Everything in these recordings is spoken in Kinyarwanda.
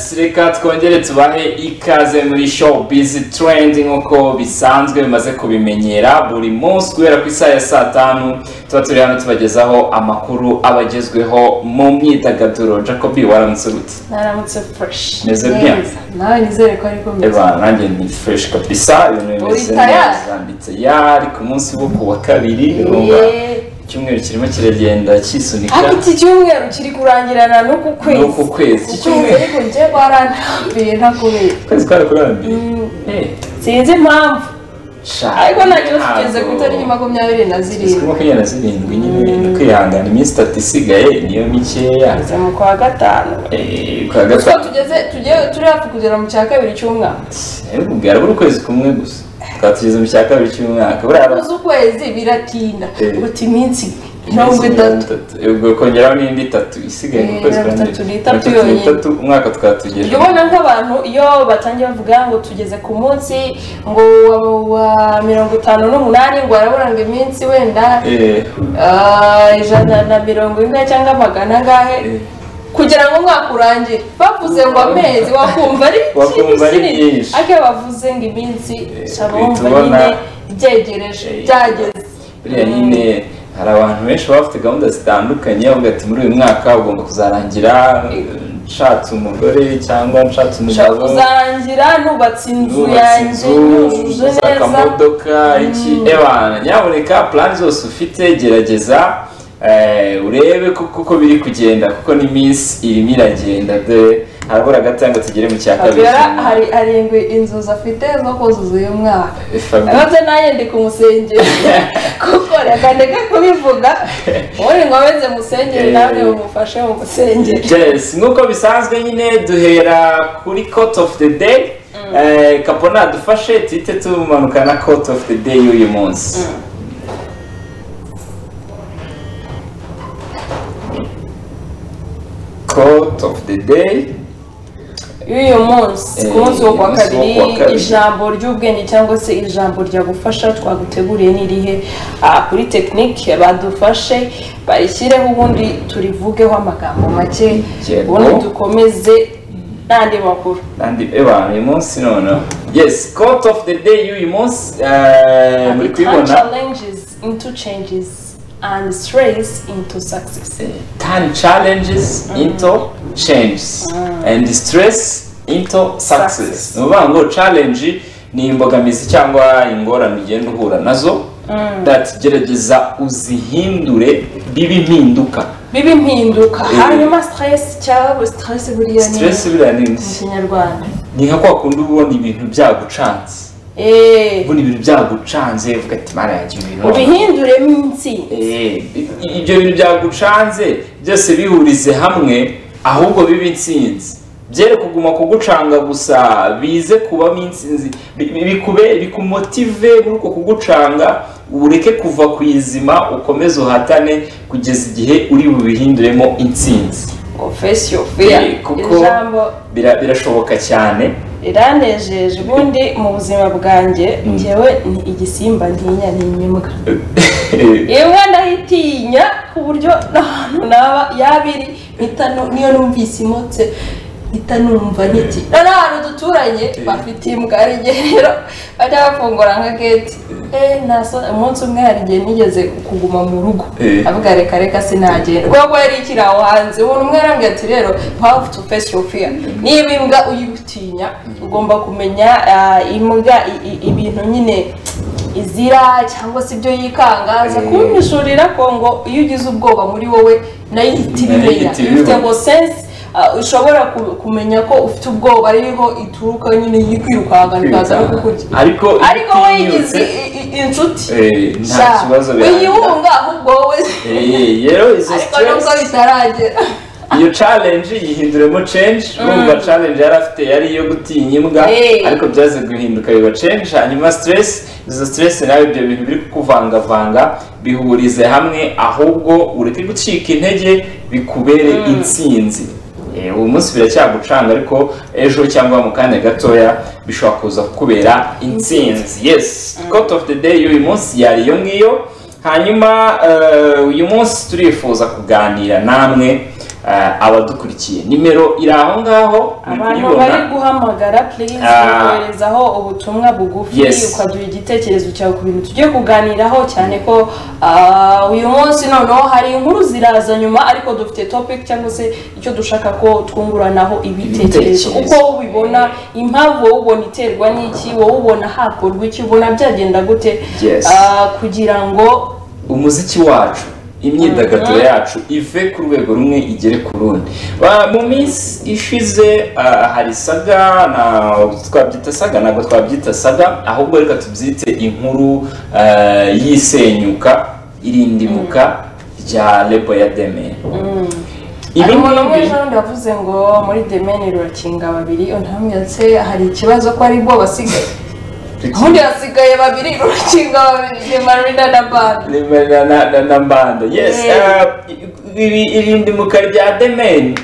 Reka twongere tubahe ikaze muri Showbiz Trending uko bisanzwe bimaze kubimenyera buri munsi guhera ku isaha ya 5 tuba turi hano tubagezaho amakuru abagezweho mu myidagaduro. Jacobi waramutse gute? Naramutse fresh. Neze bien. Nawe nizere ko ariko meze. Eba nanjye ni fresh kabisa ibintu bimeze neza nditse yari ku munsi wo kuwa kabiri urumva cyumweru kirimo kiragenda cyisunika. Iki cyumweru kiri kurangirana no ku kwezi. No ku kwezi. Cyumweru ariko nje barantambiye ntakubeye. Kwezi kwari kurambiye. Sinzi impamvu. Ariko nacyo tugeze ku itariki 27 nyine kwihangana iminsi 3 isigaye niyo mikeya. Mu kwa gatanu. Kwa gatanu. Turi hafi kugera mu cya kabiri cy'umwaka. Ubwira buri kwezi kumwe gusa. Twatugeze mu cya kabiri cy'umwaka. Buriya ukwezi biratinda. Uti iminsi mirongo itatu. Ubwo kongeraho n'indi 3 isigaye mu kwezi kwa 3 umwaka twatugeje. Ubona nk'abantu iyo batangiye bavuga ngo tugeze ku munsi ngo wa 58 ngo araburanga iminsi wenda 140 cyangwa magana ngahe kugira ngo umwaka urangire bavuze ngo amezi wakumva ari kinini ake bavuze ngo iminsi shabumva nyine byegereje byageze buriya nyine hari abantu benshi bafite gahunda zitandukanye bavuga ati muri uyu mwaka ugomba kuzarangira nshatse umugore cyangwa nshatse umugabo kuzarangira nubatse inzu yanjye yujuje neza akamodoka iki ebana nyaboneka plan zose ufite gerageza urebe kuko biri kugenda kuko ni miss irimo iragenda de harabura gatanga tugere mu cya kabiri hari inzu zafite zo kuzuza uyu mwaka abaze naye ndi kumusengera kuko reka ndeke kubivuga uri ngo abeze musengere nawe umufashe mu musengere yes nkuko bisanzwe nyine duhera kuri quote of the day Kapona dufashe tite tumanuka na quote of the day y'uyu munsi quote of the day y'uyu munsi ku munsi wo kwa kabiri ijambo ry'ubwenge cyangwa se ijambo ryagufasha twaguteguriye n'irihe kuri technique badufashe barishyireho ubundi turivugeho amagambo make ubundi dukomeze n'andi makuru n'andi uyu munsi none yes quote of the day y'uyu munsi muri kwibona challenges into changes and stress into success. Turn challenges into changes and stress into success. Nuvuga ngo challenge ni imbogamizi cyangwa ingorane ugenda uhura nazo that gerageza uzihindure bibimpinduka hanyuma stress cyangwa stress buriya ni Kinyarwanda ni nka kwa kundi ubona ibintu byagucanze ubona ibintu byagucanze uvuga ati mara yagiye ibintu ubihinduremo insi ibyo bintu byagucanze byose bihurize hamwe ahubwo bibe insinzi byere kuguma kugucanga gusa bize kubamo insinzi bikumotive nuko kugucanga ureke kuva ku izima ukomeze uhatane kugeza igihe uri bubihinduremo insinzi face your fear birashoboka cyane iranejeje ubundi mu buzima bwanjye njyewe ni igisimba ntinya n'imbwa yewe ndahitinya ku buryo n'ahantu naba yabiri niyo numvise imotse itanumva niki n'ahantu duturanye bafite imbwa rero bajya bafungura nka gate naso umunsi umwe hari igihe nigeze kuguma mu rugo avuga reka sinagenda kuko yari ikiraho hanze umuntu umwe arambwira ati rero you have to face your fear niba imbwa uyitinya ugomba kumenya imbwa ibintu nyine izira cyangwa se ibyo yikangaza kumishurira ko ngo iyo ugize ubwoba muri wowe nayo itiribera ifite ngo sense ushobora kumenya ko ufite ubwoba ariho ituruka nyine yikwirukanka nikaza no kukurya ariko we yigize inshuti nta kibazo bya uyihunga ahubwo wowe rero izo stress ariko nubwo bitaragera iyo challenge yihinduremo change urumva challenge yari afite yari iyo gutinya imbwa ariko byaze guhinduka biba change hanyuma stress izo stress nawe ibyo bintu biri kuvangavanga bihurize hamwe ahubwo ureke gucika intege bikubere intsinzi uwo munsi biracyagucanga ariko ejo cyangwa mu kanya gatoya bishobora kuza kukubera intsinzi yes quote of the day y'uyu munsi yari iyo ngiyo hanyuma uyu munsi turifuza kuganira namwe abadukurikiye. Nimero iri aho ngaho, abantu bari guhamagara please koherezaho ubutumwa bugufi ukaduha igitekerezo cyawe ku bintu tugiye kuganiraho, cyane ko uyu munsi noneho hari inkuru ziraza nyuma, ariko dufite topic cyangwa se icyo dushaka ko twunguranaho ibitekerezo, uko ubibona, impamvu wowe ubona iterwa n'iki, wowe ubona hakorwa iki, ubona byagenda gute kugira ngo umuziki wacu, imyidagaduro yacu ive ku rwego rumwe igere ku rundi. Mu minsi ishize hari saga, twabyita saga, ntabwo twabyita saga, ahubwo reka tubyite inkuru y'isenyuka, irindimuka rya lebo ya Demen. umuntu umwe ejo yavuze ngo muri Demen rurakinga babiri, untambwetse hari ikibazo ko ari bo basigaye, undi hasigaye babiri, rurakinga babiri, Marina na Banda. na Banda, yes. Irindimuka rya Demen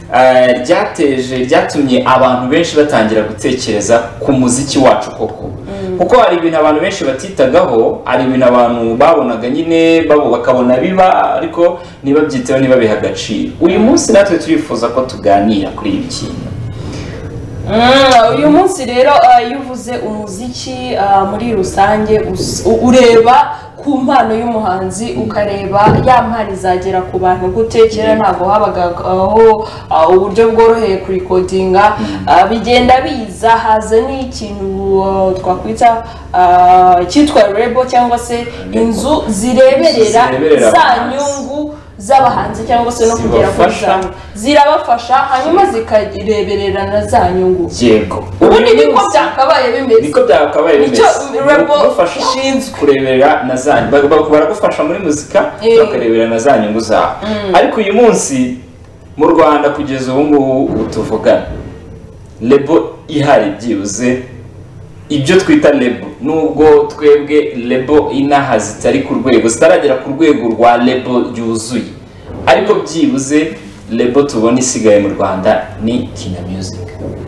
ryatumye abantu benshi batangira gutekereza ku muziki wacu koko, kuko hari ibintu abantu benshi batitagaho, hari ibintu abantu babonaga nyine bakabona biba, ariko ntibabyiteho, ntibabiha agaciro. Uyu munsi natwe turifuza ko tuganira kuri ibi kintu. Uyu munsi rero iyo uvuze umuziki muri rusange ureba ku mpano y'umuhanzi, ukareba ya mpano izagera ku bantu gute. Kera ntabwo habagaho uburyo bworoheye kurikodinga, bigenda biza, haza n'ikintu twakwita cyitwa label cyangwa se inzu zireberera za nyungu z'abahanzi cyangwa se no kugera kuri zanyu, zirabafasha hanyuma zikareberera na za nyungu. Yego, ubundi niko byakabaye bimeze, niko byakabaye bimeze, label ishinzwe kureberera na za nyungu, baragufasha muri muzika bakareberera na za nyungu zawe. Ariko uyu munsi mu Rwanda kugeza ubu tuvugana, label ihari byibuze ibyo twita label, nubwo twebwe label inaha zitari ku rwego, zitaragera ku rwego rwa label yuzuye, ariko byibuze label tubona isigaye mu Rwanda ni Kina Music.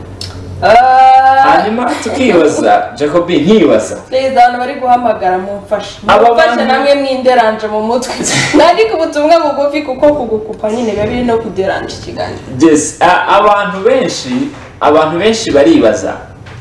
Hanyuma tukibaza, Jacobi nkibaza, abantu bari guhamagara mumfashe namwe mwinderanje mu mutwe, nandika ubutumwa bugufi kuko kugukupa nyine biba biri no kuderanje ikiganiro. Yes, abantu benshi baribaza,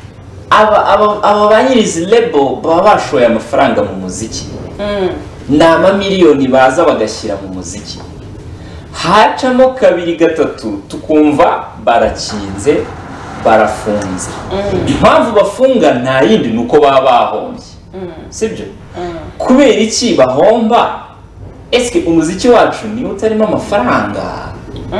aba banyirizi label baba bashoye amafaranga mu muziki, ni amamiliyoni baza bagashyira mu muziki, hacamo kabiri gatatu tukumva barakinze, barafunze. Impamvu bafunga nta yindi nuko baba bahombye, sibyo? Kubera iki bahomba? Eske umuziki wacu niwo utarimo amafaranga,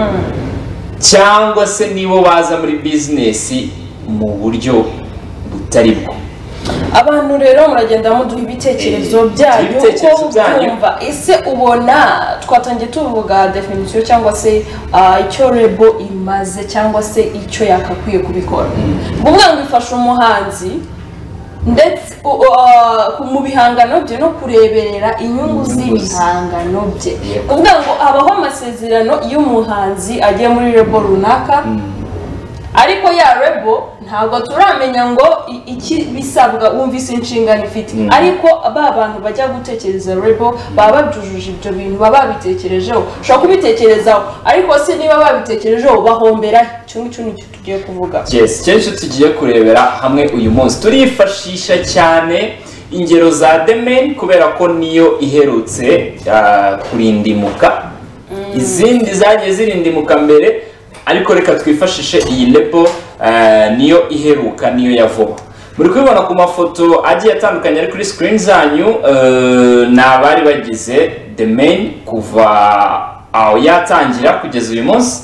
cyangwa se nibo baza muri business mu buryo butari bwo? Abantu rero muragenda muduha ibitekerezo byanyu ko kumva ese ubona twatangiye tuvuga definition cyangwa se icyo label imaze cyangwa se icyo yakakwiye kubikora. Kuvuga ngo ifasha umuhanzi ndetse mu bihangano bye no kureberera inyungu z'ibihangano bye. Kuvuga ngo habaho amasezerano iyo umuhanzi agiye muri label runaka, ariko ya label ntabwo turamenya ngo iki bisabwa, wumvise inshingano ifite, ariko ba bantu bajya gutekereza label baba babyujuje ibyo bintu, baba babitekerejeho. Ushobora kubitekerezaho, ariko se niba babitekerejeho bahombera. Icyo ngicyo nicyo tugiye kuvuga. Yes, cyo tugiye kurebera hamwe uyu munsi. Turifashisha cyane ingero za Demen kubera ko niyo iherutse kurindimuka, izindi zagiye zirindimuka mbere, ariko reka twifashishe iyi label niyo iheruka, niyo yavuba. Muri kubibona ku mafoto agiye atandukanye ari kuri screen zanyu, n'abari bagize Demen kuva aho yatangira kugeza uyu munsi.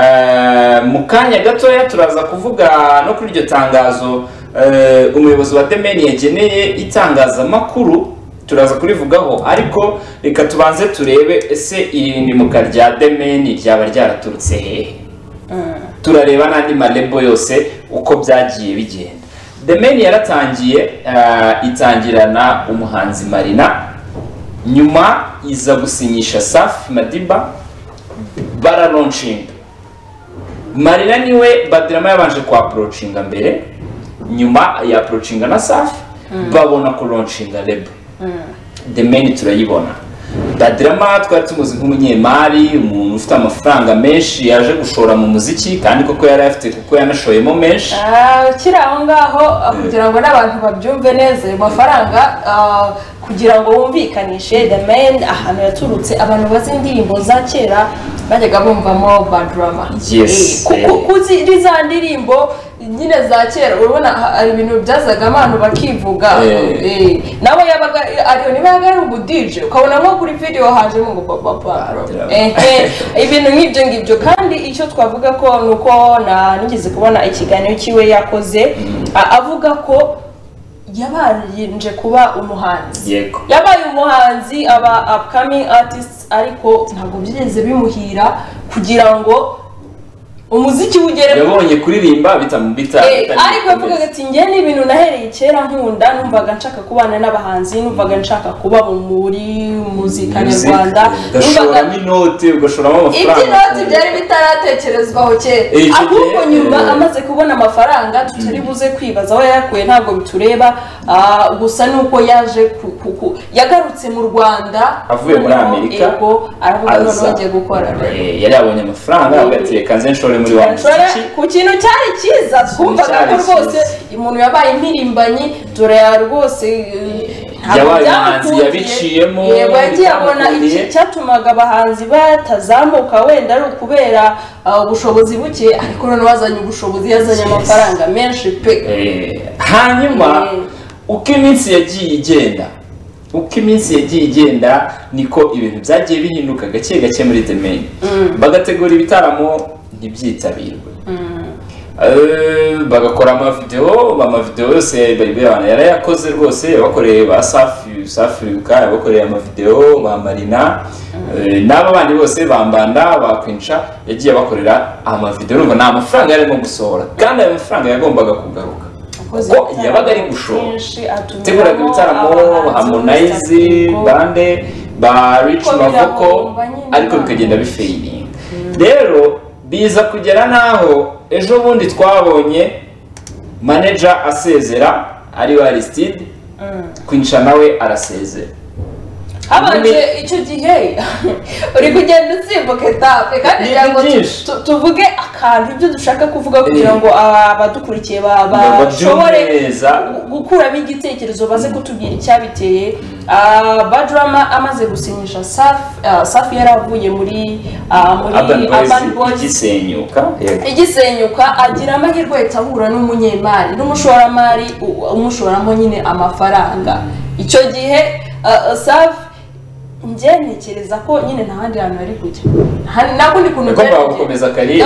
Mu kanya gatoya turaza kuvuga no kuri iryo tangazo umuyobozi wa Demen yageneye itangazamakuru, turaza kurivugaho, ariko reka tubanze turebe ese irindimuka rya Demen ryaba ryaraturutse hehe. Turareba n'andi malebo yose uko byagiye bigenda. Demen yaratangiye itangirana umuhanzi Marina, nyuma iza gusinyisha Safi Madiba, baralaunching. Marina niwe Badrama yabanje ku approachinga mbere, nyuma ya approachinga na Safi babona ku launchinga label. Demen turayibona. Dadrama twari tumuzi nk'umunyemari, umuntu ufite amafaranga menshi yaje gushora mu muziki kandi koko yari afite kuko yanashoyemo menshi. Kiri aho ngaho kugira ngo n'abantu babyumve neza ayo mafaranga kugira ngo wumvikanishe The Man ahantu yaturutse, abantu bazi indirimbo za kera bajyaga bumvamo Badrama. Kuzi za ndirimbo nyine za kera urabona hari ibintu byazaga abantu bakivuga nawe yabaga ariyo niba yari ubu DJ ukabona nko kuri video hajemo ngo papa ibintu nk'ibyo ngibyo. kandi icyo twavuga ko nuko nigeze kubona ikiganiro kiwe yakoze avuga ko yabanje kuba umuhanzi, yabaye umuhanzi aba upcoming artists, ariko ntabwo byigeze bimuhira kugira ngo umuziki ugere yabonye kuririmba bitamubita ariko yavugaga ati njye ni ibintu nahereye kera nkunda, numvaga nshaka kubana n'abahanzi, numvaga nshaka kuba muri muzika nyarwanda, ugashoramo inote ugashoramo amafaranga, iby'inoti byari bitaratekerezwaho kera, ahubwo nyuma amaze kubona amafaranga tutari buze kwibaza aho yayakuye ntabwo bitureba, gusa nuko yaje yagarutse mu Rwanda avuye muri Amerika, aravuga noneho ngiye gukora yari yabonye amafaranga agatiye kanze nshore muri wa muziki ku kintu cyari cyiza twumvaga ko rwose umuntu yabaye impirimbanyi, dore rwose abahanzi yabiciyemo, yagiye abona iki cyatumaga abahanzi batazamuka, wenda ari ukubera ubushobozi buke, ariko noneho wazanye ubushobozi, yazanye amafaranga menshi pe. hanyuma uko iminsi yagiye igenda niko ibintu byagiye bihinduka gake gake muri The Man. Bagategura ibitaramo ntibyitabirwe, bagakora amavideo yose abantu yarayakoze rwose, yabakoreye ba Safi yabakoreye amavideo, ba Marina n'aba bandi bose bambanda bakwinca, yagiye bakorera amavideo, urumva nta mafaranga yarimo gusohora, kandi ayo mafaranga yagombaga kugaruka kuko yabaga ari gushora. Teguraga ibitaramo Harmonize bande ba Rich Mavoko, ariko bikagenda bifeilinga. Rero biza kugera naho ejo bundi twabonye manager asezera ari Aristide, kwinca nawe arasezera. Abanje icyo gihe uri kugenda utsimbuka etape, kandi ngo tuvuge akantu ibyo dushaka kuvuga kugira ngo abadukurikiye bashobore gukuramo igitekerezo, baze kutubwira icyabiteye. Badrama amaze gusinyisha Safi yaravuye muri Urban Boys igisenyuka, agira amahirwe ahura n'umunyemari n'umushoramari umushoramo nyine amafaranga. Icyo gihe Safi njye ntekereza ko nyine nta handi hantu ari kujya, ntabwo ndi kuntu agomba gukomeza kariyeri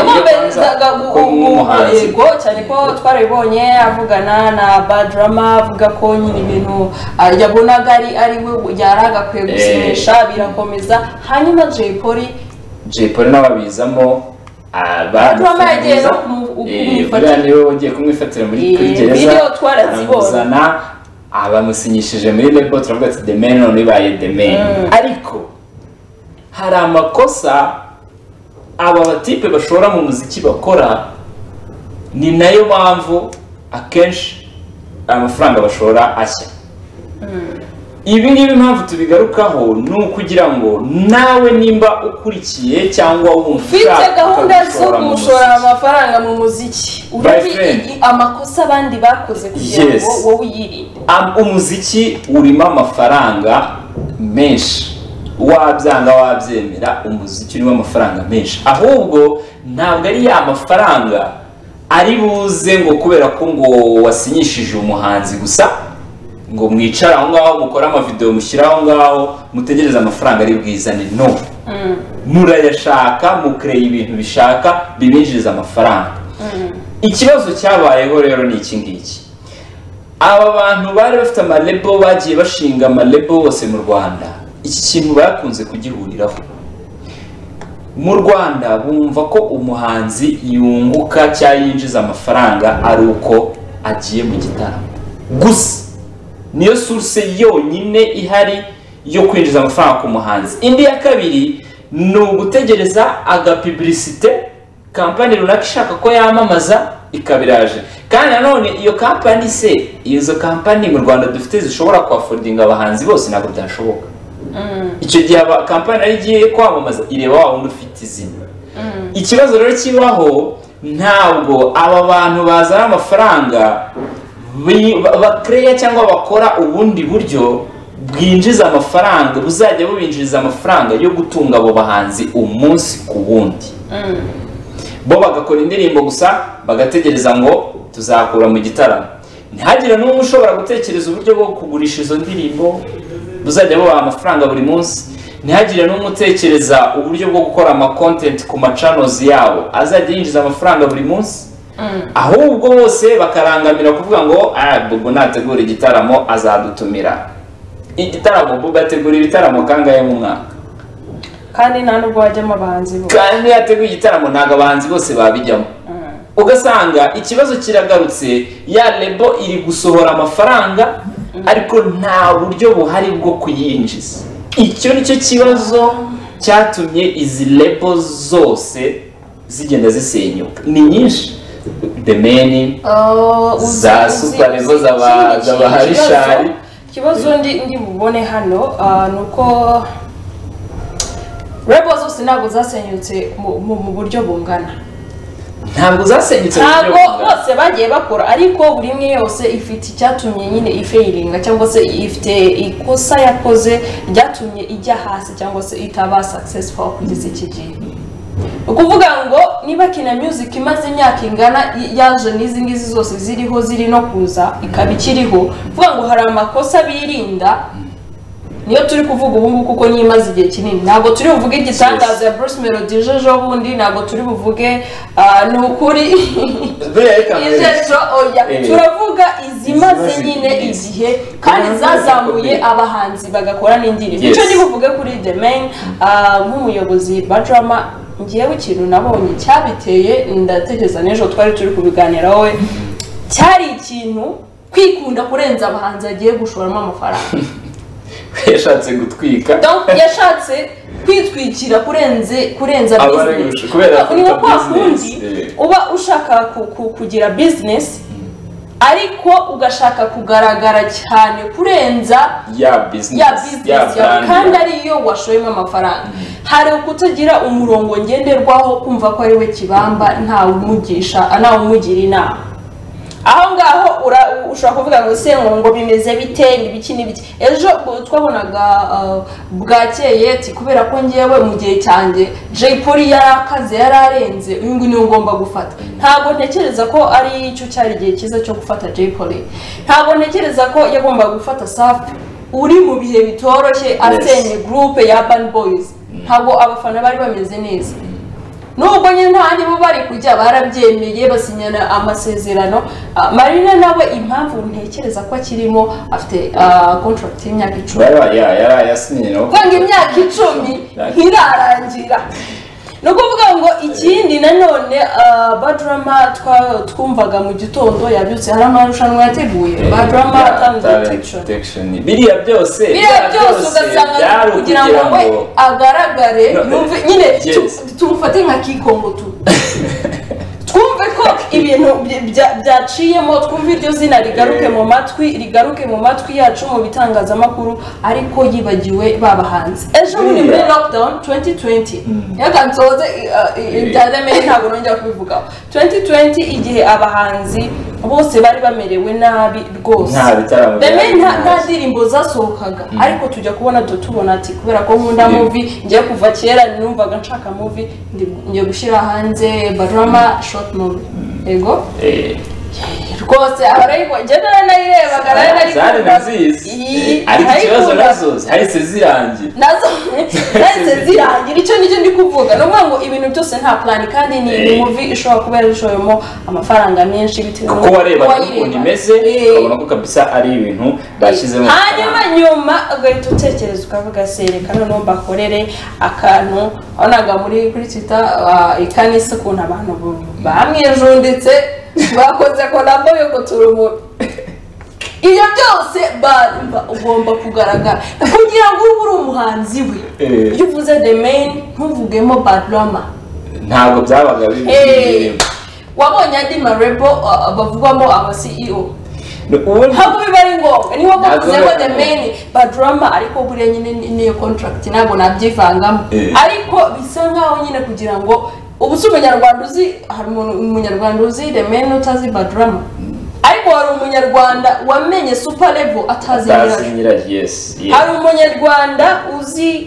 yego, cyane ko twarabibonye avugana na Badrama avuga ko nyine ibintu yabonaga ari we yaragakwiye gusinyisha, birakomeza. Hanyuma Jay Polly n'ababizamo, Badrama yagiye no kumwifatira muri gereza, aramuzana abamusinyishije muri label, turavuga ati The Man none ibaye The Man. Ariko hari amakosa aba batipe bashora mu muziki bakora, ni nayo mpamvu akenshi amafaranga bashora ashya. Ibi ngibi impamvu tubigarukaho ni ukugira ngo nawe nimba ukurikiye cyangwa ufite gahunda zo gushora amafaranga mu muziki, urabi amakosa abandi bakoze kugira ngo wowe uyirinde. Umuziki urimo amafaranga menshi, wabyanga wabyemera, umuziki urimo amafaranga menshi, ahubwo ntabwo ari ya mafaranga ari buze ngo kubera ko ngo wasinyishije umuhanzi gusa ngo mwicara aho ngaho mukora amavideo mushyira aho ngaho mutegereza amafaranga ari bwizane. No, murayashaka, mukreye ibintu bishaka bibinjiriza amafaranga. Ikibazo cyabayeho rero ni iki ngiki, aba bantu bari bafite amalebo, bagiye bashinga amalebo bose mu Rwanda, iki kintu bakunze kugihuriraho. Mu Rwanda bumva ko umuhanzi yunguka cyangwa yinjiza amafaranga ari uko agiye mu gitaramo gusa, niyo source yonyine ihari yo kwinjiza amafaranga ku muhanzi. Indi ya kabiri ni ugutegereza agapublicité, kampani runaka ishaka ko yamamaza ikabiraje, kandi nanone iyo kampani izo kampani mu Rwanda dufite zishobora kuaffordinga abahanzi bose ntabwo byashoboka. icyo gihe kampani nayo igiye kwamamaza ireba wa wundi ufite izina. Ikibazo rero kibaho ntabwo aba bantu bazana amafaranga bakereya cyangwa bakora ubundi buryo bwinjiza amafaranga buzajya bubinjiriza amafaranga yo gutunga abo bahanzi umunsi ku wundi. Bo bagakora indirimbo gusa bagategereza ngo tuzakura mu gitaramo. Ntihagire n'umwe ushobora gutekereza uburyo bwo kugurisha izo ndirimbo buzajya bubaha amafaranga buri munsi. Ntihagire n'umwe utekereza uburyo bwo gukora ama-content ku ma-channels yabo azajya yinjiza amafaranga buri munsi. Ahubwo bose bakarangamira kuvuga ngo Bobo nategura igitaramo azadutumira. Igitaramo Bobo ategura ibitaramo kangahe mu mwaka? Kandi nta nubwo wajyamo abahanzi bose. Kandi yateguye igitaramo ntago abahanzi bose babijyamo. Ugasanga ikibazo kiragarutse ya lebo iri gusohora amafaranga ariko nta buryo buhari bwo kuyinjiza. Icyo nicyo kibazo cyatumye izi lebo zose zigenda zisenyuka. Ni nyinshi. The Many, za super lebo z'abaharishari. Ikibazo ndi bubone hano nuko lebo zose ntabwo zasenyutse mu buryo bungana. Ntabwo zasenyutse ntabwo bose bagiye bakora ariko buri imwe yose ifite icyatumye nyine ifailinga cyangwa se ifite ikosa yakoze ryatumye ijya hasi cyangwa se itaba successful kugeza iki gihe. Ukuvuga ngo niba Kina Music imaze imyaka ingana yaje n'izi ngizi zose ziriho ziri no kuza ikaba ikiriho kuvuga ngo hari amakosa birinda niyo turi kuvuga ubu ngubu kuko nyimaze igihe kinini. Ntabwo turi buvuge igitangaza ya Bruce Melody jejo bundi, ntabwo turi buvuge nukuri ijejo oya, turavuga izimaze nyine igihe kandi zazamuye abahanzi bagakora n'indirimbo. Icyo ni buvuge kuri The Main nk'umuyobozi Badrama. Ngiyewe ikintu nabonye cyabiteye ndatekereza n'ejo twari turi kubiganiraho we cyari ikintu kwikunda kurenza abahanzi agiye gushoramo amafaranga. Yashatse gutwika. Donc yashatse kwitwikira kurenza business. Kubera ni nko kwa kundi uba ushaka kugira business ariko ugashaka kugaragara cyane kurenza ya business kandi ariyo washoyemo amafaranga. Hari ukutagira umurongo ngenderwaho kumva ko ari we kibamba nta umugisha nta umugira inama. Aho ngaho ushobora kuvuga ngo se ngo bimeze bite n'ibiki n'ibiki. Ejo twabonaga bwakeye ati kubera ko ngiyewe mu gihe cyanjye Jay Polly yarakaze yararenze uyu nguyu niwe ngomba gufata. Ntabwo ntekereza ko ari icyo cyari igihe cyiza cyo gufata Jay Polly. Ntabwo ntekereza ko yagomba gufata Safi uri mu bihe bitoroshye asenye group ya Urban Boys. Ntabwo abafana bari bameze neza. Nubwo nyine ntandi bo bari kujya barabyemeye basinyana amasezerano. Marina nawe impamvu ntekereza ko akirimo afite contract y'imyaka 10. Yara yasinyino. Kwanga imyaka 10 ntirarangira. No kuvuga ngo ikindi nanone Badrama twumvaga mu gitondo yabyutse hari amarushanwa yateguye Badrama Detection. Biriya byose ugasanga kugira ngo we agaragare yumve nyine tumufate nka Kikongo tu. Twumve ko ibintu byaciyemo twumve iryo zina rigaruke mu matwi yacu mu bitangazamakuru ariko yibagiwe babahanze. Ejo muri lockdown 2020 yaganzoze ibyadame ntabwo nongera kubivuga. 2020 igihe abahanzi bose bari bamerewe nabi rwose. Nta ndirimbo zasohokaga ariko tujya kubona tubona ati kubera ko nkunda movie ngiye kuva kera numvaga nshaka movie ngiye gushyira hanze Badrama short movie. Ego rwose abarayiko ngenda nayirebaga nari nazizi ariko ikibazo nazo hahise zirangira icyo nicyo ndi kuvuga. No ngo ibintu byose nta plan kandi ni movie ishobora kuba yarishoyemo amafaranga menshi bitewe n'uko wareba ukuntu imeze ukabona ko kabisa ari ibintu bashyizemo. Hanyuma nyuma ugahita utekereza ukavuga se reka noneho mbakorere akantu abonaga kuri Twitter ikanisa ukuntu abantu bamwijunditse bakoze kolabo yo guturuma. Iyo byose ugomba kugaragara kugira ngo ube umuhanzi we. Iyo uvuze The Main ntuvugemo Badrama ntabwo byabaga bibiri. Wabonye andi marebo bavugwamo aba CEO ntabwo biba ari ngombwa niho bavuze ngo the main badrama ariko buriya nyine niyo contract ntabwo nabyivangamo ariko bisa nkaho nyine kugira ngo ubu si umunyarwanda uzi hari umunyarwanda uzi the main utazi badrama ariko hari umunyarwanda wamenye super level atazi nyirayo hari umunyarwanda uzi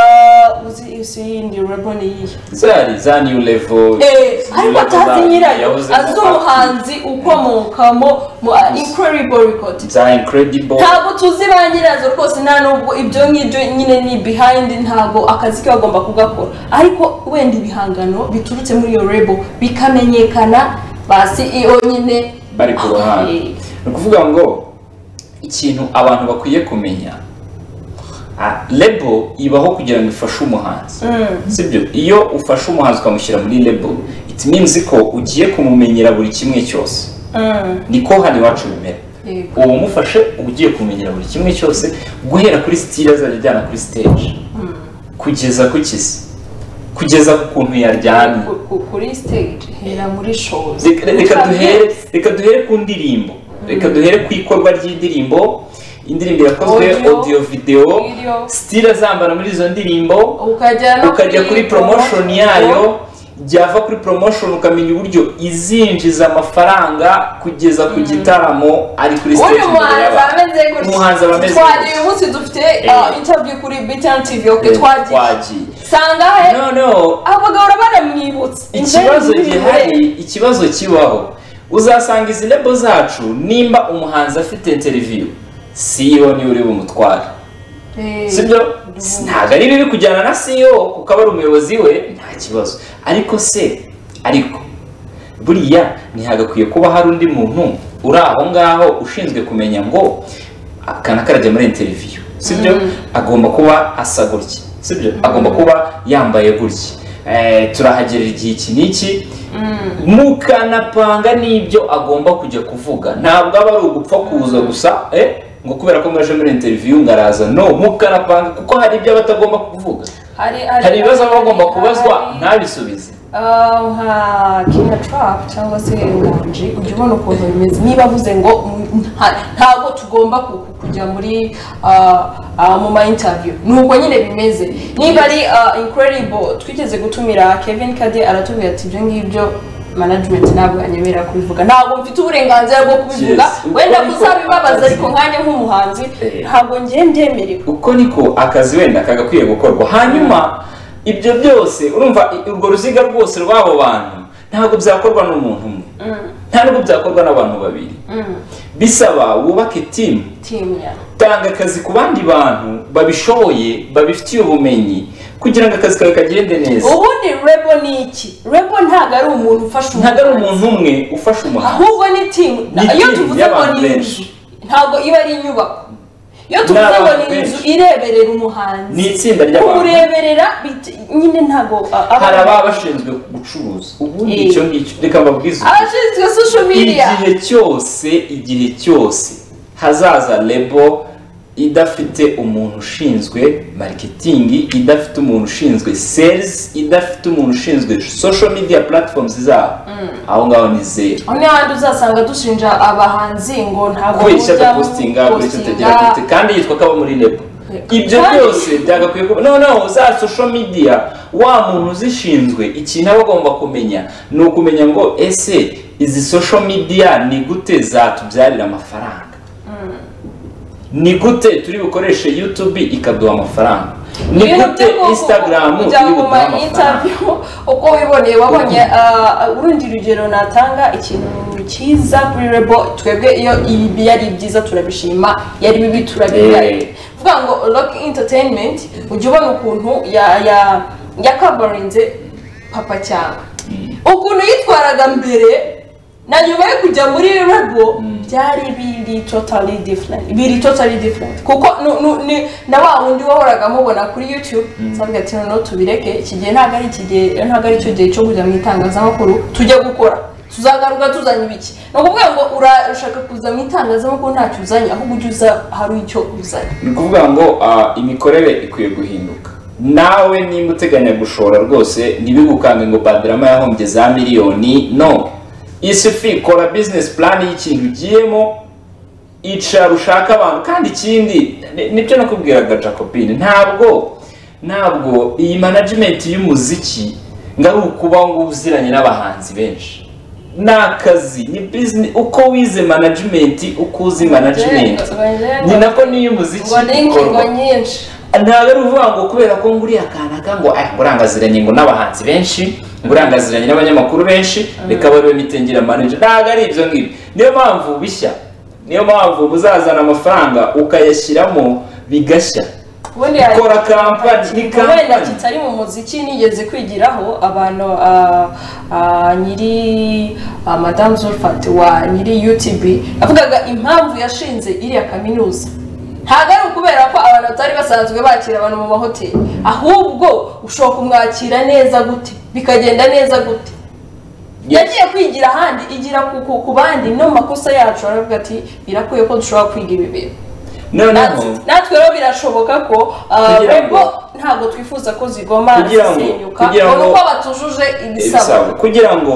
indi rebel ni za new level ariko atazi nyirayo azi umuhanzi ukomokamo incredible record za incredible ntabwo tuzi ba nyirazo rwose nta nubwo ibyo ngibyo nyine ni behind ntabwo akazi ke bagomba kugakora ariko wenda ibihangano biturutse muri iyo rebel bikamenyekana ba CEO nyine bari ku ruhande ni ukuvuga ngo ikintu abantu bakwiye kumenya label ibaho kugira ngo ifashe umuhanzi sibyo iyo ufashe umuhanzi ukamushyira muri label it means ko ugiye kumumenyera buri kimwe cyose niko hano iwacu bimera uwo mufashe ugiye kumenyera buri kimwe cyose guhera kuri style azajya ajyana kuri stage kugeza ku kisi kugeza ku kuntu yaryamye kuri stage hera muri shows reka duhere ku ndirimbo reka duhere ku ikorwa ry'indirimbo indirimbo yakozwe audio video style azambara muri izo ndirimbo ukajya kuri promotion yayo byava kuri promotion ukamenya uburyo izinjiza amafaranga kugeza ku gitaramo ari kuri stage umuhanzi abameze twagiye uyu munsi dufite interview kuri BTN TV twagiye sanga he abagabo baramwibutse ikibazo kibaho uzasanga izi label zacu nimba umuhanzi afite interview CEO ni uri bumutware sibyo ntabwo ari bibi kujyana na CEO kuko aba ari umuyobozi we nta kibazo ariko buriya ntihagakwiye kuba hari undi muntu uri aho ngaho ushinzwe kumenya ngo akana karajya muri interview sibyo agomba kuba asa gutya sibyo agomba kuba yambaye gutya turahagerera igihe iki n'iki mukanapanga n'ibyo agomba kujya kuvuga ntabwo aba ari ugupfa kuza gusa ngo kubera ko mwaje muri interview ngaraza mukanapanga kuko hari ibyo batagomba kuvuga hari ibibazo bagomba kubazwa ntabisubize nka Kina Trap cyangwa se Nganji ujya ubona ukuntu bimeze niba avuze ngo ntabwo tugomba kujya muri mu ma interview nuko nyine bimeze niba ari incredible twigeze gutumira Kevin Kade aratubwira ati ibyo ngibyo management ntabwo anyemera kubivuga ntabwo mfite uburenganzira bwo kubivuga wenda kuzabibabaza ariko nkanye nk'umuhanzi ntabwo ngiye ndyemerera uko niko akazi wenda kagakwiye gukorwa hanyuma ibyo byose urumva urwo ruziga rwose rw'abo bantu ntabwo byakorwa n'umuntu umwe nta nubwo byakorwa n'abantu babiri bisaba wubake team tanga akazi ku bandi bantu babishoboye babifitiye ubumenyi kugira ngo akazi kawe kagende neza ubundi rebel ni iki rebel ntabwo ari umuntu ufasha ntabwo ari umuntu umwe ufasha umuhanzi ahubwo ni team iyo tuvuze ngo ni inzu ntabwo iba ari inyubako iyo tuvuze ngo ni inzu ireberera umuhanzi ni itsinda ry'abantu kumureberera nyine ntabwo hari ababa bashinzwe gucuruza ubundi icyo ngicyo reka mbabwize abashinzwe social media igihe cyose hazaza label idafite umuntu ushinzwe marketing idafite umuntu ushinzwe sales idafite umuntu ushinzwe social media platforms zabo aho ngaho ni zero aho ni handi uzasanga dushinja abahanzi ngo ntabwo bujya postinga buri tutegera kandi yitwa kaba muri label ibyo byose byagakwiye kuba no za social media wa muntu uzishinzwe ikintu aba agomba kumenya ni ukumenya ngo ese izi social media ni gute zatubyarira amafaranga ni gute turi bukoreshe YouTube ikaduha amafaranga ni gute Instagram ibuduha amafaranga uko wiboneye wabonye urundi rugero natanga ikintu cyiza kuri rebel twebwe iyo ibi yari byiza turabishima yari bibi turabirya vuga ngo Rock Entertainment ujye ubona ukuntu ya coverinze papa cyangwa ukuntu yitwaraga mbere na nyuma yo kujya muri rebel byari biri totally different kuko na wa wundi wahoraga mubona kuri YouTube savuga ati no tubireke ikigihe ntago ari cyo gihe cyo kujya mu itangazamakuru tujya gukora tuzagaruka tuzanye ibiki no kuvuga ngo urashaka kuza mu itangazamakuru ntacyo uzanye ahubwo ujuza hari icyo uzanye ni kuvuga ngo imikorere ikwiye guhinduka nawe nimba uteganya gushora rwose ntibigukange ngo Badrama yahombye za miliyoni no isufi kora business plan y'ikintu ugiyemo icara ushaka abantu kandi ikindi nibyo nakubwiraga Jacobine ntabwo iyi management y'umuziki ngari ukuba ngo uziranye n'abahanzi benshi nakazi ni business uko wize management uko uzi management ni nako niyo umuziki ngo nyinshi ntabwo ari uvuga ngo kubera ko nguri akanaka ngo ngurangaziranye ngo n'abahanzi benshi ngurangaziranye n'abanyamakuru benshi reka bari mitengera manager ntabwo ari ibyo ngibi niyo mpamvu bishya niyo mpamvu muzazana amafaranga ukayashyiramo bigashya kora kampani wenda kitari mu muziki nigeze kwigiraho abantu nyiri Madame Zulfat wa nyiri YouTube avugaga impamvu yashinze iriya kaminuza ntabwo ari ukubera ko abantu batari basanzwe bakira abantu mu mahoteli ahubwo ushobora kumwakira neza gute bikagenda neza gute yagiye kwigira ahandi igira ku bandi no makosa yacu aravuga ati birakwiye ko dushobora kwiga ibi bintu natwe rero birashoboka ko ntabwo twifuza ko zigoma zisenyuka nuko batujuje ibisabwa kugira ngo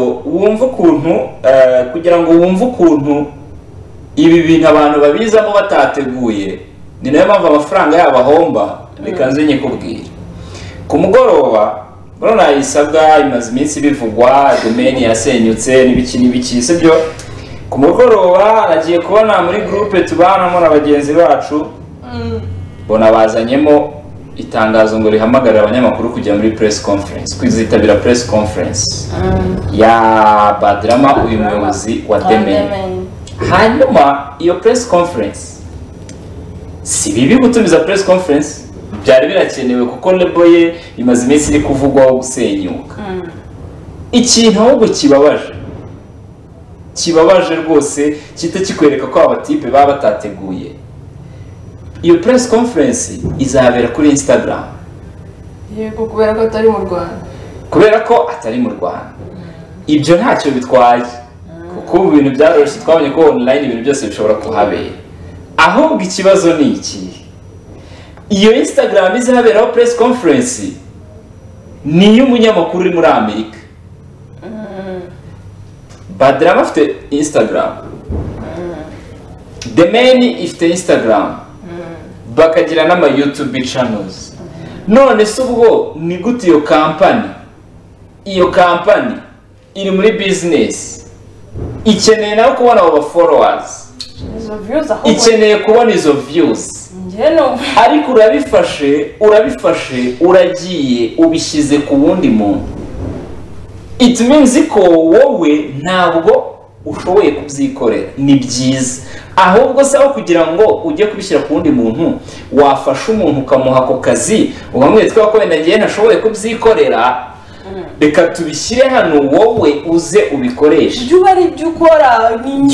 wumve ukuntu ibi bintu abantu babizamo batateguye ni nayo mpamvu amafaranga yabo ahomba reka nze nyikubwira ku mugoroba urabona yisabwa imaze iminsi bivugwa domaine yasenyutse n'ibiki sibyo ku mugoroba nagiye kubona muri groupe tubanamo na bagenzi bacu bona bazanyemo itangazo ngo rihamagarira abanyamakuru kujya muri press conference kwizitabira press conference ya Badrama uyu muyobozi wa Demen hanyuma iyo press conference si bibi gutumiza press conference byari birakenewe kuko lebo ye imaze iminsi iri kuvugwaho gusenyuka ikintu ahubwo kibabaje rwose kita kikwereka ko abatipe baba batateguye iyo press conference izabera kuri Instagram yego kubera ko atari mu Rwanda ibyo ntacyo bitwaye kuko ibintu byaroroshye twabonye ko online ibintu byose bishobora kuhabera ahubwo ikibazo ni iki iyo Instagram izaberaho press conference ni y'umunyamakuru uri muri Amerika Badrama afite Instagram Demen ifite Instagram bakagira n'ama YouTube channels none se ubwo ni gute iyo company iri muri business ikeneye nawe kubona abo followers ikeneye kubona izo views ariko urabifashe uragiye ubishyize ku wundi muntu it means ko wowe ntabwo ushoboye kubyikorera ni byiza ahubwo sawa kugira ngo ujye kubishyira ku wundi muntu wafasha umuntu ukamuha ako kazi ubamwitse ko wenda ngiye ntashoboye kubyikorera reka tubishyire hano wowe uze ubikoreshe byo bari byo ukora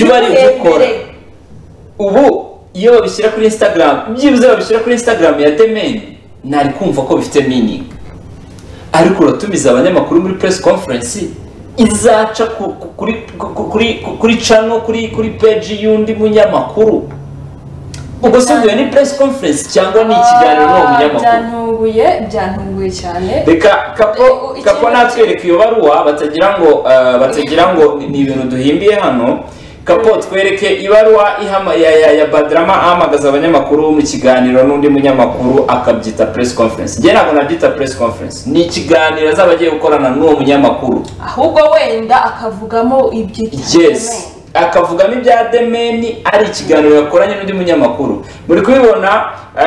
ubu iyo babishyira kuri Instagram byibuze babishyira kuri Instagram ya Demen nari kumva ko bifite meaning ariko uratumiza abanyamakuru muri press conference izaca kuri channel kuri page y'undi munyamakuru ubwo se ni press conference cyangwa ni ikiganiro n'umunyamakuru byantunguye cyane reka kapo natwereka iyo baruwa batagira ngo ni ibintu duhimbiye hano kapo twereke ibaruwa ya Badrama ahamagaza abanyamakuru mu kiganiro n'undi munyamakuru akabyita press conference ngiye ntabwo nabyita press conference ni ikiganiro azabagiye gukorana n'uwo munyamakuru ahubwo wenda akavugamo akavugamo ibya Demen ari ikiganiro yakoranye n'undi munyamakuru muri kubibona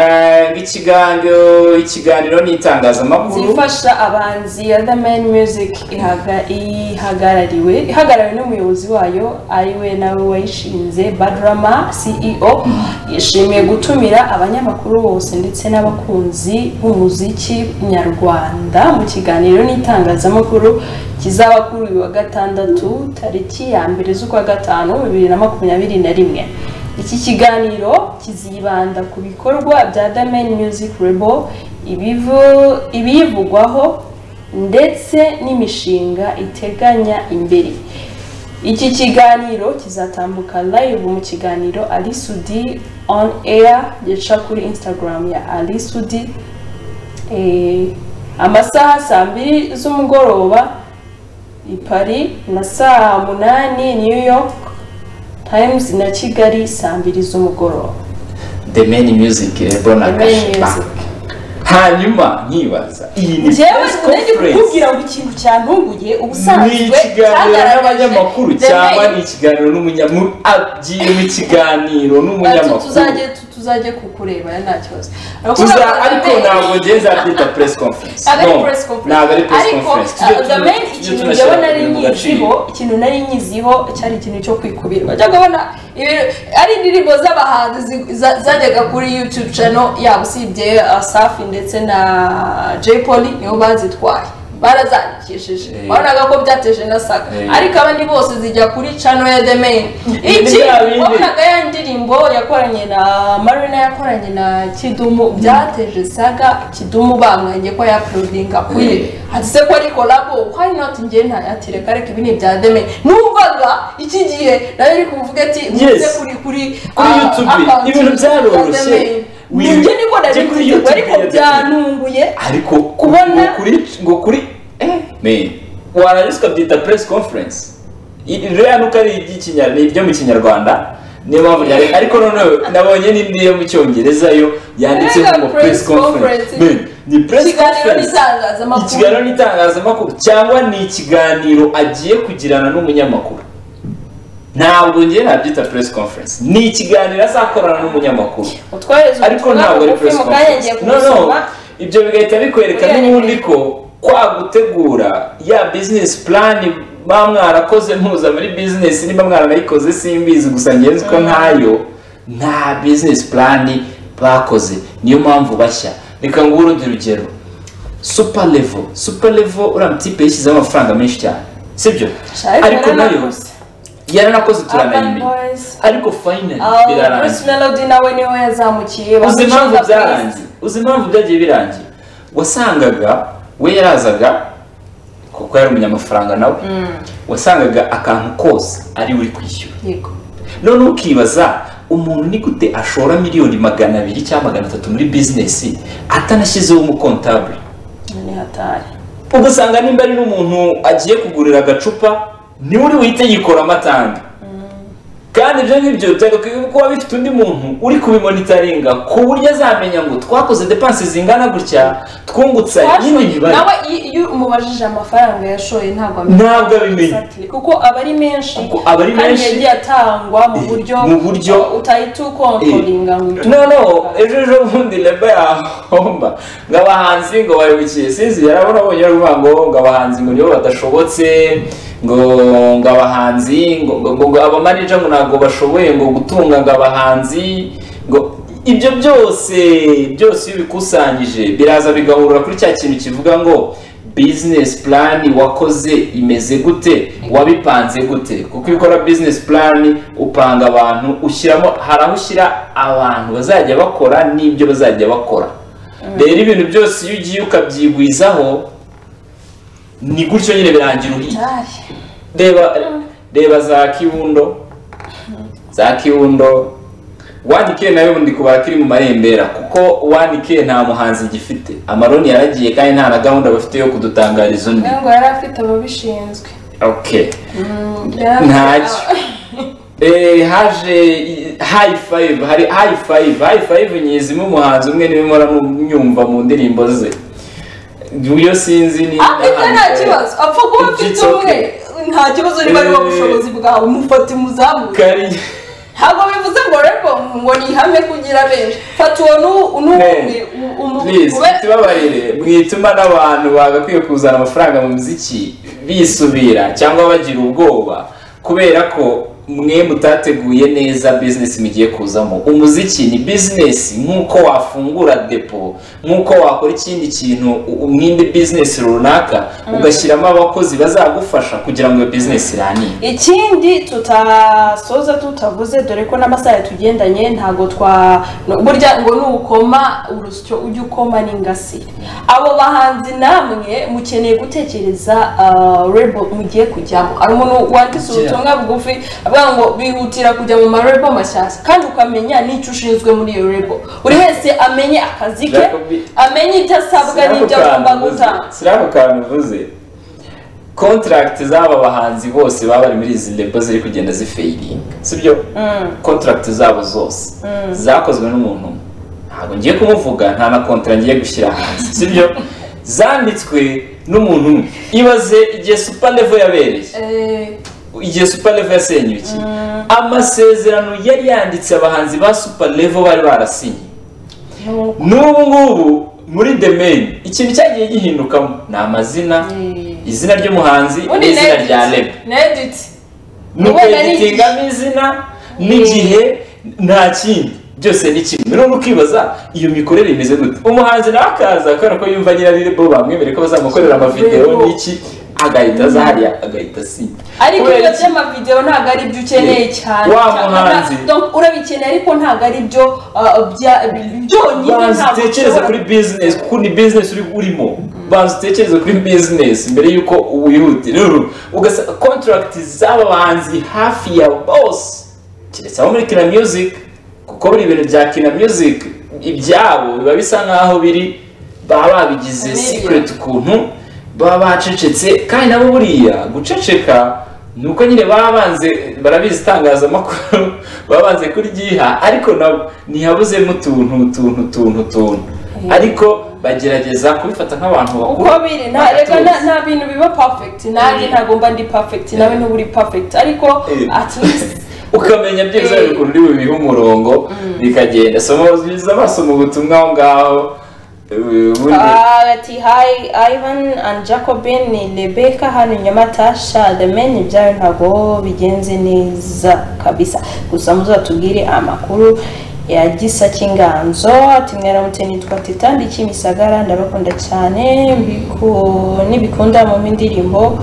ikiganiro n'itangazamakuru zifasha abanzi ya Demen Music ihagarariwe n'umuyobozi wayo ariwe nawe wayishinze Badrama CEO yishimiye gutumira abanyamakuru bose ndetse n'abakunzi b'umuziki nyarwanda mu kiganiro n'itangazamakuru kizaba kuri uyu wa gatandatu tariki ya 1 z'ukwa gatanu 2021 iki kiganiro kizibanda ku bikorwa bya Demen Music Label ibivugwaho ndetse n'imishinga iteganya imbere iki kiganiro kizatambuka live mu kiganiro Ali Sudi on air gica kuri Instagram ya Ali Sudi amasaha 2 z'umugoroba i Paris na saa 8 New York Times na Kigali saa 2 z'umugoroba. The Main Music Bonagash. Hanyuma nkibaza iyi ni press conference kugira ngo ikintu cyantunguye ubusanzwe cyagaragara n'abanyamakuru cyangwa ni ikiganiro n'umunyamakuru agiye mu kiganiro n'umunyamakuru tuzajye kukureba nta kibazo ariko ntabwo ngeze abyita press conference ntabwo ari press conference the main ikintu njyewe nari nyiziho cyari ikintu cyo kwikubira bajya kubona ari indirimbo z'abahanzi zajyaga kuri YouTube channel yabo usibye Safi ndetse na Jay Polly niyo bazitwaye barazandikishije babonaga ko byateje na saga ariko abandi bose zijya kuri channel ya The Main iki wabonaga ya ndirimbo yakoranye na Marina yakoranye na Kidumu byateje saga Kidumu bamwanye ko ya uploadinga kuri hatse ko ari collab why not nge ntayatireka reka ibini bya The Main numvaga iki gihe nayo iri kuvuga ati muze kuri YouTube ibintu byaroroshye Nibyo niko ndabikubwira ariko byanunguye ariko kubona kuri man warariswa byita press conference rero nuko ari iby'ikinyarwanda ibyo mu kinyarwanda niyo mpamvu yari ariko noneho nabonye n'indi yo mu cyongereza yo yanditseho ngo press conference ni press conference ikiganiro n'itangazamakuru cyangwa ni ikiganiro agiye kugirana n'umunyamakuru ntabwo ngiye nabyita press conference ni ikiganiro azakorana n'umunyamakuru ariko ntabwo ari press conference no ibyo bigahita bikwereka n'ubundi ko kwa gutegura ya business plan mwarakoze mpuza muri business niba mwaranayikoze simbizi gusa ngenzi ko nta business plan bakoze niyo mpamvu bashya reka ngo urundi rugero super level uramutipe yishyizeho amafaranga menshi cyane sibyo ariko nayo yaranakoze turanayimenya ariko finally birarangiye Bruce Melody nawe niho yazamukiye uzi impamvu byagiye birangiye wasangaga we yarazaga kuko yari umunyamafaranga nawe wasangaga akantu kose ari uri kwishyura none ukibaza umuntu ni gute ashora miliyoni 200 cyangwa 300 muri business atanashyizeho umukontable ni hatari ugasanga nimba ari n'umuntu agiye kugurira agacupa ni uri wite yikora amatanga kandi ibyo ngibyo kuba bifite undi muntu uri kubimonitoringa ku buryo azamenya ngo twakoze depenses zingana gutya twungutse nyine mibare nawe iyo umubajije amafaranga yashoye ntabwo abimenya kuko abari menshi kandi yagiye atangwa mu buryo utahita ukontrolinga no ejo bundi leba yahomba ngo abahanzi ngo bayobokiye sinzi yarabona abonye ngo abahanzi ngo nibo badashobotse ngo abahanzi ngo abamanager ngo ntabwo bashoboye ngo gutunga ngo abahanzi ngo ibyo byose iyo bikusanyije biraza bigahurira kuri cya kintu kivuga ngo business plan wakoze imeze gute wabipanze gute kuko ikora business plan upanga abantu ushyiramo haraho ushyira abantu bazajya bakora n'ibyo bazajya bakora rero ibintu byose iyo ugiye ukabyigwizaho ni gutyo nyine birangira uhiye reba za kiwundo 1K nayo ndi kubara kiri mu marembera kuko 1K nta muhanzi gifite amaroni yaragiye kandi nta na gahunda bafite yo kudutangariza undi ngo yari afite ababishinzwe okay ntacyo haje high five nyizimo umuhanzi umwe n'ibimora n'umyumva mu ndirimbo ze uyo sinzi ni nta kibazo apfa kuba afite umwe nta kibazo niba ari ubushobozi bwawe mufate muzamuke ntabwo bivuze ngo rero ngo ni ihame kugira benshi fata uwo n'umwe tubabarire mwituma n'abantu bagakwiye kuzana amafaranga mu muziki bisubira cyangwa bagira ubwoba kubera ko mwe mutateguye neza business mugiye kuzamo umuziki ni business nkuko wafungura depo nkuko wakora ikindi kintu umwindi business runaka ugashyiramo abakozi bazagufasha kugira ngo business irani ikindi tutasoza tutavuze dore ko n'amasaha tugendanye ntago burya ngo nukoma urusyo ujye ukoma n'ingasire abo bahanzi namwe mukeneye gutekereza label mugiye kujyamo ari umuntu wanditse ubutumwa bugufi ngo bihutira kujya mu marebo mashyashya kandi ukamenya n'icyo ushinzwe muri iyo rebo buri wese amenye akazi ke amenye ibyo asabwa n'ibyo agomba gutanga sirako kantu uvuze contract z'aba bahanzi bose baba bari muri izi label ziri kugenda zifailing sibyo contract zabo zose zakozwe n'umuntu ntabwo ngiye kumuvuga nta na contract ngiye gushyira hanze sibyo zanditswe n'umuntu ibaze igihe super level yabereye igihe super level yasenyuki amasezerano yari yanditse abahanzi ba super level bari barasinye n'ubu ngubu muri the main ikintu cyagiye gihindukamo ni amazina izina ry'umuhanzi n'izina rya label nuko editingamo izina n'igihe nta kindi byose ni kimwe none ukibaza iyo mikorere imeze gute umuhanzi nawe akaza kubera ko yumva nyirari label bamwemereye ko bazamukorera amavideo n'iki agahita zahariya agahita si ariko ibyo by'amavideo ntabwo ari byo ukeneye cyane wa muhanzi urabikeneye ariko ntabwo ari byo byonyine ntabwo utekereza kuri business kuko ni business urimo banza utekereza kuri business mbere yuko wihutira ugasa contract z'aba bahanzi hafi ya boss keretse aho muri Kina Music kuko buri ibintu bya Kina Music ibyabo biba bisa nkaho biri baba babigize secret ukuntu baba bacecetse kandi nabo buriya guceceka nuko nyine babanze barabizi itangazamakuru babanze kuryiha ariko nabo ntihabuzemo utuntu ariko bagerageza kubifata nk'abantu bakuru uko biri nta bintu biba perfect nanjye ntagomba ndi perfect nawe ntuburi perfect ariko at least ukamenya byiza ukuntu uri bubihe umurongo bikagenda somo biza amaso mu butumwa aho ngaho ati hi Ivan and Jacobin ni Rebecca hano Nyamatasha the men ibyawe ntabwo bigenze neza kabisa gusa muzatubwire amakuru ya Gisa cy'inganzo ati mwaramutse nitwa Titandi Kimisagara ndabakunda cyane nibikunda mu ndirimbo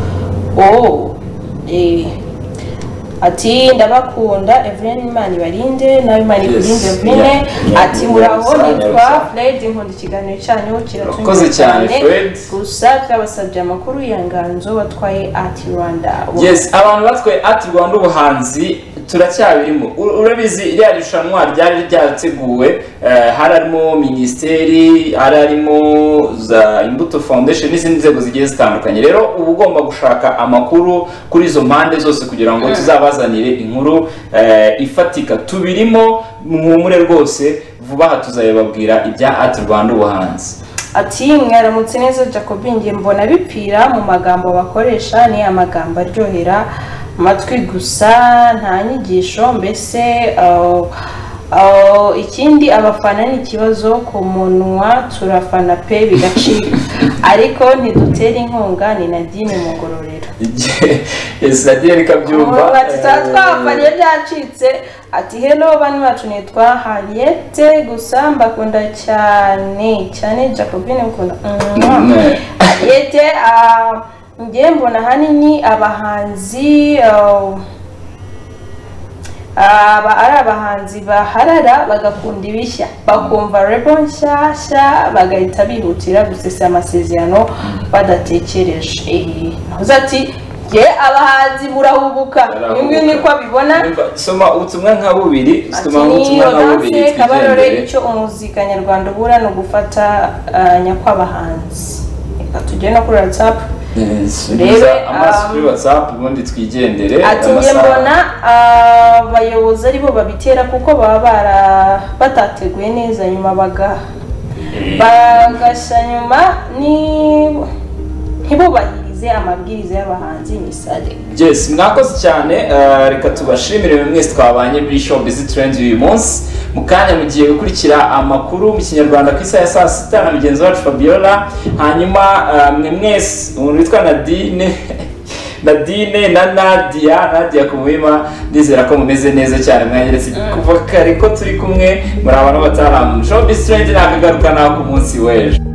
ati ndabakunda Evelyn Imana ibarinde nawe Imana ikurinde Evelyn ati muraho nitwa Fred nkunda ikiganiro cyanyu kiratunze cyane gusa twabasabye amakuru ya nganzo watwaye Art Rwanda yes abantu batwaye Art Rwanda ubuhanzi turacyabirimo urabizi iriya rushanwa ryari ryateguwe harimo ministeri harimo za Imbuto Foundation n'izindi nzego zigiye zitandukanye rero uba ugomba gushaka amakuru kuri izo mpande zose kugira ngo tuzabazanire inkuru ifatika tubirimo muhumure rwose vuba aha tuzababwira ibya Art Rwanda ubuhanzi ati mwaramutse neza Jacobin ngiye mbona bipfira mu magambo bakoresha ni amagambo aryohera amatwi gusa nta nyigisho mbese ikindi abafana ni ikibazo ku munwa turafana pe bigacika ariko ntidutera inkunga ni Nadine mu Ngororero yes Nadine rikabyumva ati twafanye byacitse ati hello bani bacu nitwa Harriet gusa mbakunda cyane Jacobin ukunda Harriet ngiye mbona hanini abahanzi ari abahanzi baharara bagakunda ibishya bakumva rebel nshyashya bagahita bihutira gusesa amasezerano badatekereje ati ye abahanzi murahubuka nimwe niko abibona soma ubutumwa nka bubiri Kabarore icyo umuzika nyarwanda ubura no gufata nyakwabahanzi reka tujye no kuri WhatsApp rebe amaso kuri WhatsApp ubundi twigendere ati nge mbona abayobozi aribo babitera kuko baba batateguye neza nyuma bagasha nyuma ntibubahirize amabwiriza y'abahanzi misale yes mwakoze cyane reka tubashimire mwese twabanye muri Showbiz Trends uyu munsi mukanya mugiye gukurikira amakuru mu kinyarwanda ku isaha ya saa sita na mugenzi wacu Fabiola hanyuma mwe mwese umuntu witwa Nadine na Nadia ku muhima ndizera ko mumeze neza cyane mwageretse kuva kare ko turi kumwe muri abantu bataramu Showbiz Trends nakagaruka naho ku munsi w'ejo